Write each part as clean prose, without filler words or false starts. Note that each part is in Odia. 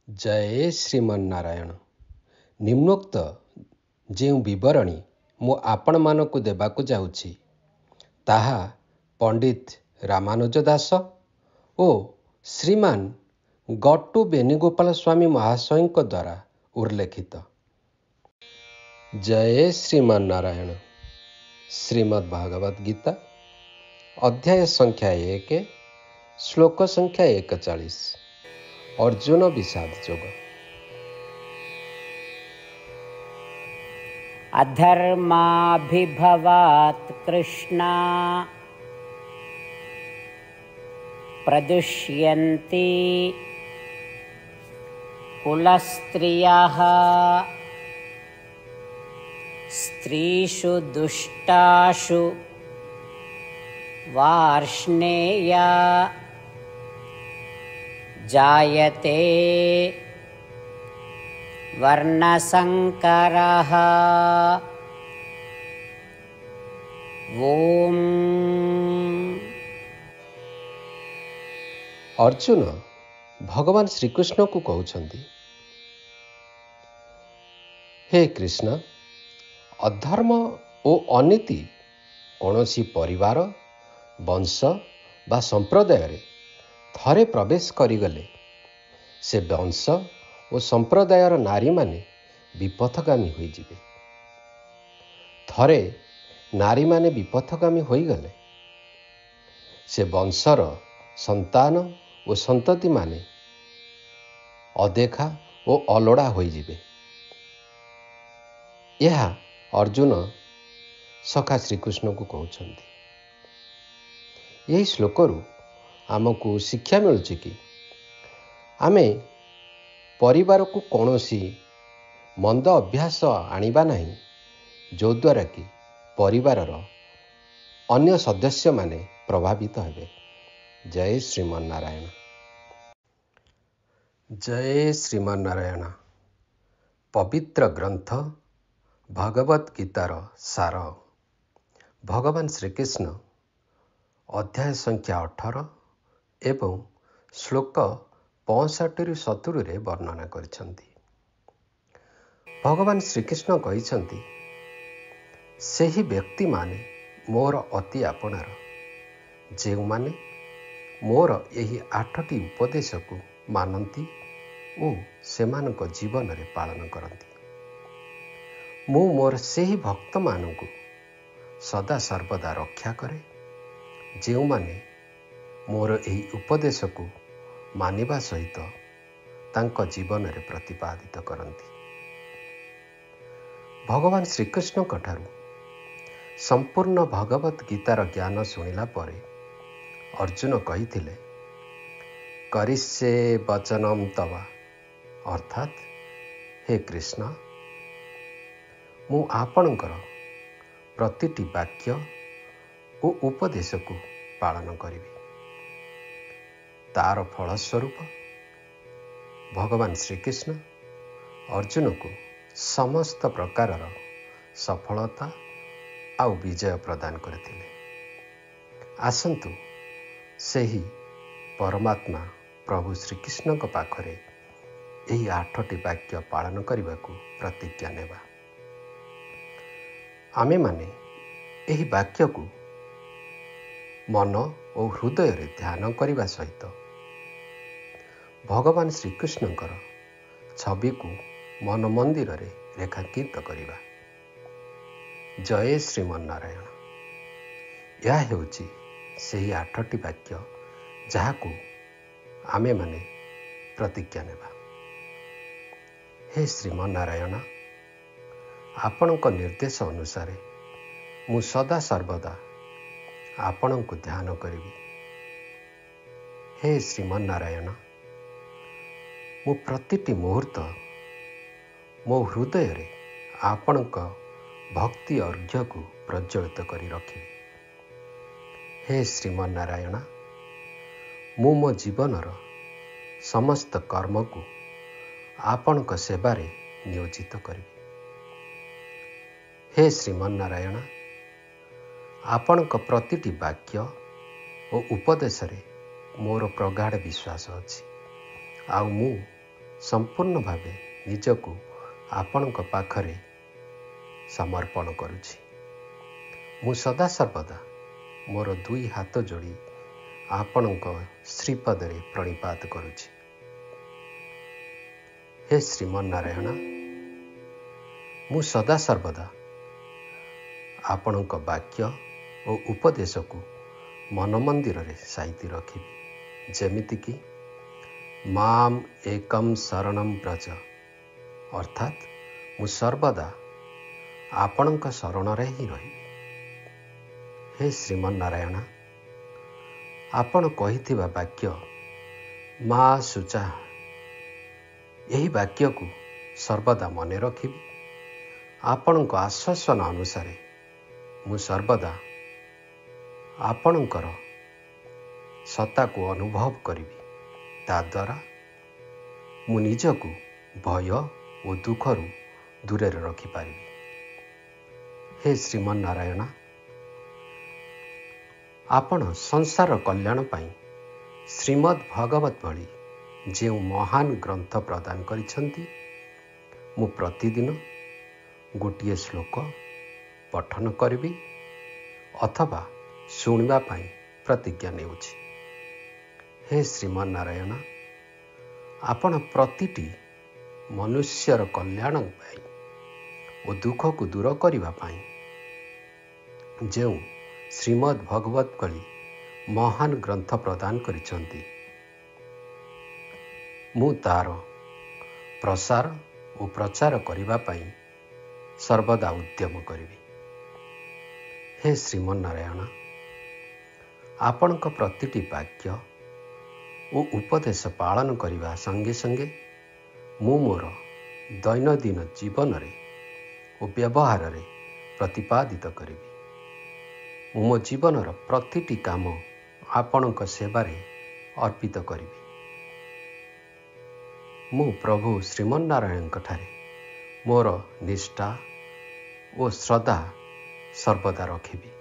जय श्रीमन्नारायण। निम्नोक्त जो विवरणी मु आपण मानक देवाकू जाउछि ताहा पंडित रामानुज दास ओ श्रीमान गट्टू वेणुगोपाल स्वामी महाशय द्वारा उल्लेखित। जय श्रीमन्नारायण। श्रीमद्भागवत गीता अध्याय संख्या 1 श्लोक संख्या 41 अर्जुन विषाद जोग। अधर्माभिभवात् कृष्णा प्रदुष्यन्ति कुलस्त्रियः स्त्रीषु दुष्टाषु वार्ष्णेय जायते वर्णसंकरः। ओम। अर्जुन भगवान श्रीकृष्ण को कहउछंती, हे कृष्ण, अधर्म ओ अनीति कौनसी परिवार वंश बा संप्रदाय रे थरे प्रवेश करिगले से वंश ओ संप्रदायर नारी माने विपथगामी होइजिबे। थरे नारी माने विपथगामी होइगले से वंशर संतान ओ संतति माने अदेखा ओ अलोड़ा होइजिबे। यह अर्जुन सखा श्रीकृष्ण को कहउछंती। यही श्लोकरू आमको शिक्षा मिलुछि कि आमे परिवार को कौनसी मंद अभ्यास आनिबा नहीं, जो द्वारा कि परिवारर अन्य सदस्य माने प्रभावित हेबे। जय श्रीमन्नारायण। जय श्रीमन्नारायण। पवित्र ग्रंथ भगवत गीतार सार भगवान श्रीकृष्ण अध्याय संख्या 18 एवं श्लोक 65-70 रे वर्णना करिसंती। भगवान श्रीकृष्ण कहिसंती, सेही व्यक्ति माने मोर अति आपणार, जेउ माने मोर एही 8टी उपदेश को मानती ओ सेमानक जीवन रे पालन करती। मु मोर सेही भक्त मानकु सदा सर्वदा रक्षा करे, जेउ माने मोर एही उपदेश को मानिबा सहित तांको जीवन रे प्रतिपादित करती। भगवान श्रीकृष्ण कठारु संपूर्ण भगवत गीतार ज्ञान सुनिला परे अर्जुन कहिथिले, करिष्ये वचनम तवा, अर्थात हे कृष्ण, मु आपणकर प्रतिटी वाक्य ओ उपदेश को पालन करिबी। तार फलस्वरूप भगवान श्रीकृष्ण अर्जुन को समस्त प्रकार सफलता आउ विजय प्रदान करथिले। आसंतु सेही परमात्मा प्रभु श्रीकृष्ण को पाखरे एही 8टी वाक्य पालन करने को प्रतिज्ञा नेबा। आमे माने एही वाक्य को मन और हृदय रे ध्यान करने सहित भगवान श्रीकृष्णकर छवि को मन मंदिर रे रेखांकित करवा। जय श्रीमन्नारायण। यह हेउची सेही 8टी वाक्य जहाकू आमे माने प्रतिज्ञा नेबा। हे श्रीमन्नारायण, आपणक निर्देश अनुसार मु सदा सर्वदा आपण को ध्यान करिबी। हे श्रीमन्नारायण, मु प्रतिटी मुहूर्त मो हृदय रे आपणक भक्ति अर्घ्य को प्रज्वलित करी रखिबी। हे श्रीमन्नारायण, मु मो जीवनर समस्त कर्म को आपणक सेवारे नियोजित करिबी। हे श्रीमन्नारायण, आपणक प्रतिटी वाक्य और उपदेश रे मोर प्रगाढ़ विश्वास अछि, आउ मु ସମ୍ପୂର୍ଣ୍ଣ ଭାବେ ନିଜକୁ ଆପଣଙ୍କ ପାଖରେ ସମର୍ପଣ କରୁଛି। ମୁଁ ସଦାସର୍ବଦା ମୋର 2 ହାତ ଯୋଡ଼ି ଆପଣଙ୍କ ଶ୍ରୀପଦରେ ପ୍ରଣିପାତ କରୁଛି। ହେ ଶ୍ରୀମନ୍ନାରାୟଣ, ମୁଁ ସଦାସର୍ବଦା ଆପଣଙ୍କ ବାକ୍ୟ ଓ ଉପଦେଶକୁ ମନ ମନ୍ଦିରରେ ସାଇତି ରଖିବି। ଯେମିତିକି ମାମ୍ ଏକମ୍ ଶରଣଂ ବ୍ରଜ, ଅର୍ଥାତ୍ ମୁଁ ସର୍ବଦା ଆପଣଙ୍କ ଶରଣରେ ହିଁ ରହିବି। ହେ ଶ୍ରୀମନ୍ନାରାୟଣ, ଆପଣ କହିଥିବା ବାକ୍ୟ ମା ଶୁଚା, ଏହି ବାକ୍ୟକୁ ସର୍ବଦା ମନେ ରଖିବି। ଆପଣଙ୍କ ଆଶ୍ୱାସନା ଅନୁସାରେ ମୁଁ ସର୍ବଦା ଆପଣଙ୍କର ସତ୍ତାକୁ ଅନୁଭବ କରିବି। ତାଦ୍ୱାରା ମୁଁ ନିଜକୁ ଭୟ ଓ ଦୁଃଖରୁ ଦୂରରେ ରଖିପାରିବି। ହେ ଶ୍ରୀମନ୍ନାରାୟଣ, ଆପଣ ସଂସାର କଲ୍ୟାଣ ପାଇଁ ଶ୍ରୀମଦ୍ ଭଗବତ ଭଳି ଯେଉଁ ମହାନ ଗ୍ରନ୍ଥ ପ୍ରଦାନ କରିଛନ୍ତି, ମୁଁ ପ୍ରତିଦିନ ଗୋଟିଏ ଶ୍ଲୋକ ପଠନ କରିବି ଅଥବା ଶୁଣିବା ପାଇଁ ପ୍ରତିଜ୍ଞା ନେଉଛି। ହେ ଶ୍ରୀମନ୍ନାରାୟଣ, ଆପଣ ପ୍ରତିଟି ମନୁଷ୍ୟର କଲ୍ୟାଣ ପାଇଁ ଓ ଦୁଃଖକୁ ଦୂର କରିବା ପାଇଁ ଯେଉଁ ଶ୍ରୀମଦ୍ ଭଗବତ ଭଳି ମହାନ ଗ୍ରନ୍ଥ ପ୍ରଦାନ କରିଛନ୍ତି, ମୁଁ ତାର ପ୍ରସାର ଓ ପ୍ରଚାର କରିବା ପାଇଁ ସର୍ବଦା ଉଦ୍ୟମ କରିବି। ହେ ଶ୍ରୀମନ୍ନାରାୟଣ, ଆପଣଙ୍କ ପ୍ରତିଟି ବାକ୍ୟ ଓ ଉପଦେଶ ପାଳନ କରିବା ସଙ୍ଗେ ସଙ୍ଗେ ମୁଁ ମୋର ଦୈନନ୍ଦିନ ଜୀବନରେ ଓ ବ୍ୟବହାରରେ ପ୍ରତିପାଦିତ କରିବି। ମୁଁ ମୋ ଜୀବନର ପ୍ରତିଟି କାମ ଆପଣଙ୍କ ସେବାରେ ଅର୍ପିତ କରିବି। ମୁଁ ପ୍ରଭୁ ଶ୍ରୀମନ୍ନାରାୟଣଙ୍କଠାରେ ମୋର ନିଷ୍ଠା ଓ ଶ୍ରଦ୍ଧା ସର୍ବଦା ରଖିବି।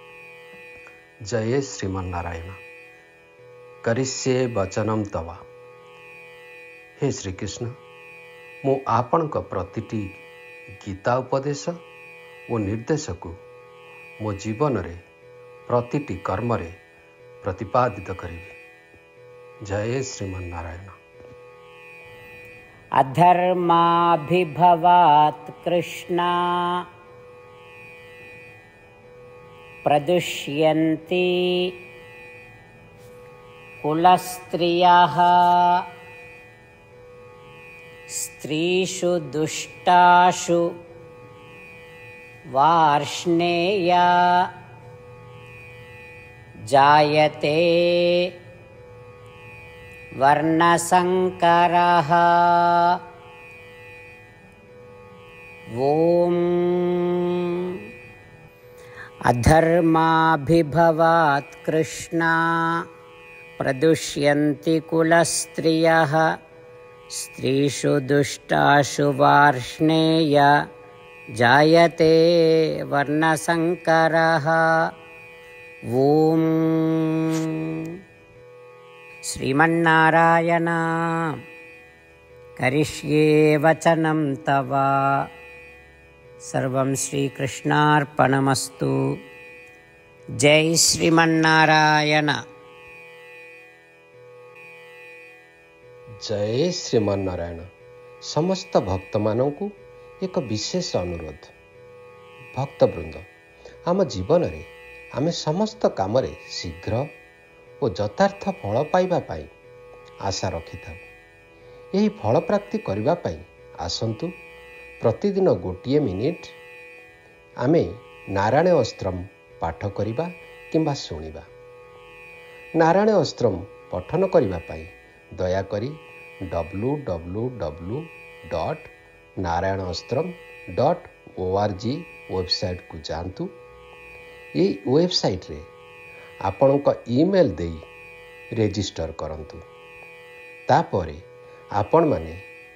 ଜୟ ଶ୍ରୀମନ୍ନାରାୟଣ। କରିଷ୍ୟେ ବଚନମ୍ ତବ। ହେ ଶ୍ରୀକୃଷ୍ଣ, ମୁଁ ଆପଣଙ୍କ ପ୍ରତିଟି ଗୀତା ଉପଦେଶ ଓ ନିର୍ଦ୍ଦେଶକୁ ମୋ ଜୀବନରେ ପ୍ରତିଟି କର୍ମରେ ପ୍ରତିପାଦିତ କରିବି। ଜୟ ଶ୍ରୀମନ୍ନାରାୟଣ। अधर्माभिभवात् कृष्णा प्रदुष्यन्ति कुलस्त्रियः स्त्रीषु दुष्टाषु वार्ष्णेय जायते वर्णसंकरः। ॐ अधर्माभिभवात् कृष्णा प्रदुष्यन्ति कुलस्त्रियः स्त्रीषु दुष्टाषु वार्ष्णेय जायते वर्णसंकरः। ॐ श्रीमन्नारायण, करिष्ये वचनं तव। सर्वं श्रीकृष्णार्पणमस्तु। जय श्रीमन्नारायण। ଜୟ ଶ୍ରୀମନ୍ନାରାୟଣ। ସମସ୍ତ ଭକ୍ତମାନଙ୍କୁ ଏକ ବିଶେଷ ଅନୁରୋଧ। ଭକ୍ତବୃନ୍ଦ, ଆମ ଜୀବନରେ ଆମେ ସମସ୍ତ କାମରେ ଶୀଘ୍ର ଓ ଯଥାର୍ଥ ଫଳ ପାଇବା ପାଇଁ ଆଶା ରଖିଥାଉ। ଏହି ଫଳ ପ୍ରାପ୍ତି କରିବା ପାଇଁ ଆସନ୍ତୁ ପ୍ରତିଦିନ ଗୋଟିଏ ମିନିଟ୍ ଆମେ ନାରାୟଣ ଅସ୍ତ୍ରମ୍ ପାଠ କରିବା କିମ୍ବା ଶୁଣିବା। ନାରାୟଣ ଅସ୍ତ୍ରମ୍ ପଠନ କରିବା ପାଇଁ ଦୟାକରି www.narayanaostram.org ୱେବସାଇଟ୍କୁ ଯାଆନ୍ତୁ। ଏହି ୱେବସାଇଟ୍ରେ ଆପଣଙ୍କ ଇମେଲ୍ ଦେଇ ରେଜିଷ୍ଟର କରନ୍ତୁ। ତାପରେ ଆପଣମାନେ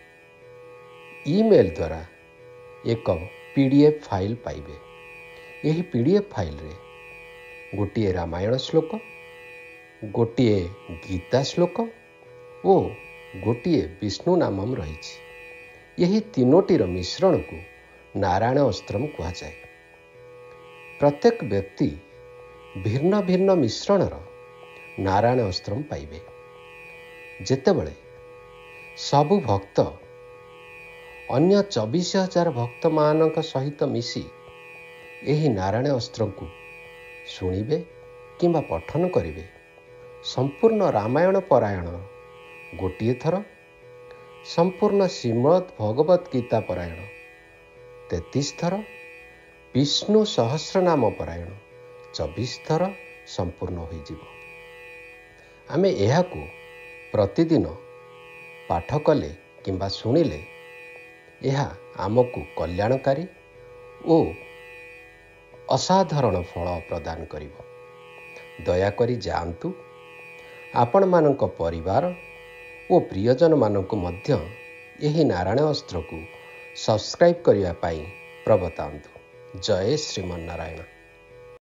ଇମେଲ୍ ଦ୍ୱାରା ଏକ PDF ଫାଇଲ୍ ପାଇବେ। ଏହି PDF ଫାଇଲ୍ରେ ଗୋଟିଏ ରାମାୟଣ ଶ୍ଲୋକ, ଗୋଟିଏ ଗୀତା ଶ୍ଲୋକ ଓ ଗୋଟିଏ ବିଷ୍ଣୁ ନାମମ୍ ରହିଛି। ଏହି ତିନୋଟିର ମିଶ୍ରଣକୁ ନାରାୟଣ ଅସ୍ତ୍ରମ୍ କୁହାଯାଏ। ପ୍ରତ୍ୟେକ ବ୍ୟକ୍ତି ଭିନ୍ନ ଭିନ୍ନ ମିଶ୍ରଣର ନାରାୟଣ ଅସ୍ତ୍ରମ୍ ପାଇବେ। ଯେତେବେଳେ ସବୁ ଭକ୍ତ ଅନ୍ୟ 24,000 ଭକ୍ତମାନଙ୍କ ସହିତ ମିଶି ଏହି ନାରାୟଣ ଅସ୍ତ୍ରକୁ ଶୁଣିବେ କିମ୍ବା ପଠନ କରିବେ, ସମ୍ପୂର୍ଣ୍ଣ ରାମାୟଣ ପରାୟଣ ଗୋଟିଏ ଥର, ସମ୍ପୂର୍ଣ୍ଣ ଶ୍ରୀମଦ୍ ଭଗବତ୍ ଗୀତା ପରାୟଣ 33 ଥର, ବିଷ୍ଣୁ ସହସ୍ରନାମ ପରାୟଣ 24 ଥର ସମ୍ପୂର୍ଣ୍ଣ ହୋଇଯିବ। ଆମେ ଏହାକୁ ପ୍ରତିଦିନ ପାଠ କଲେ କିମ୍ବା ଶୁଣିଲେ ଏହା ଆମକୁ କଲ୍ୟାଣକାରୀ ଓ ଅସାଧାରଣ ଫଳ ପ୍ରଦାନ କରିବ। ଦୟାକରି ଯାଆନ୍ତୁ, ଆପଣମାନଙ୍କ ପରିବାର ଓ ପ୍ରିୟଜନମାନଙ୍କୁ ମଧ୍ୟ ଏହି ନାରାୟଣ ଅସ୍ତ୍ରକୁ ସବସ୍କ୍ରାଇବ୍ କରିବା ପାଇଁ ପ୍ରବର୍ତ୍ତାନ୍ତୁ। ଜୟ ଶ୍ରୀମନ୍ନାରାୟଣ।